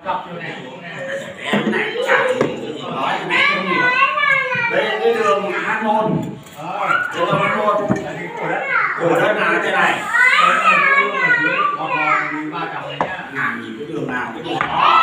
em này chả nói mẹ không hiểu. Đây là cái đường Hát Môn. Cái đường Hát Môn. Cổ đất là thế này. Làm gì cái đường nào cái đường đó.